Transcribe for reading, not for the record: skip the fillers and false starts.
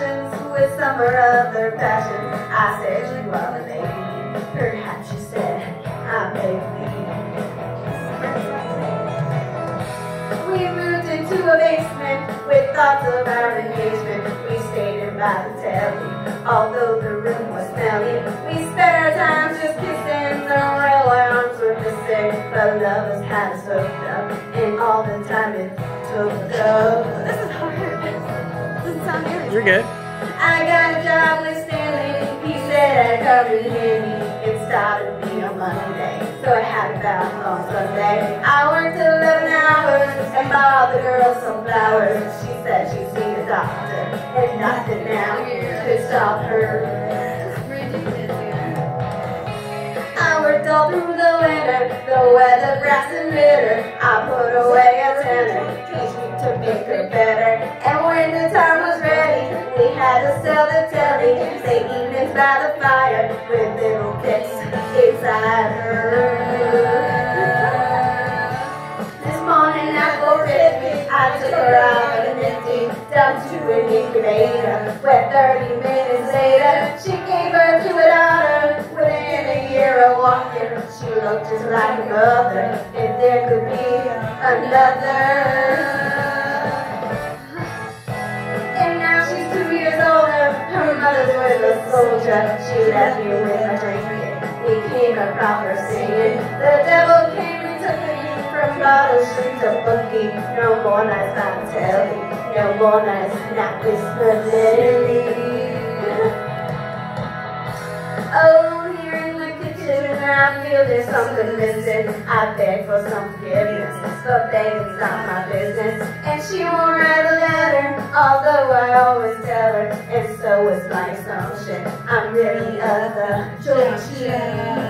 passions with some or other passion. I said, you are the lady. Perhaps she said, I may be. We moved into a basement with thoughts of our engagement. We stayed in by the telly, although the room was smelly. We spent our time just kissing, the real arms were missing. But lovers had us hooked up, and all the time it took up. This is hard. Doesn't sound good. You're good. I got a job with Stanley. He said I'd come in handy. It started me on Monday, so I had it out on Sunday. I worked 11 hours and bought the girl some flowers. She said she'd seen a doctor, and nothing now could stop her. I worked all through the winter, the weather, grass and bitter. I put away a tenner, teach me to make her better. And when the time was ready, we had to sell the telly. Late evenings by the fire with little kids inside her. This morning at 4:50, I took her out of the nifty down to an incubator, where 30 minutes later she gave birth to a daughter. Within a year of walking, she looked just like her mother. If there could be another. Her mother was a soldier. She left me with a drinking. We came across her singing. The devil came and took me from Bottle Street to Bookie. No more nights by the telly. No more nights not with Lily. Oh, here in the kitchen, I feel there's something missing. I beg for some forgiveness, but begging's not my business. And she won't write a letter, although I always tell her. And so it's my assumption I'm really of the junction.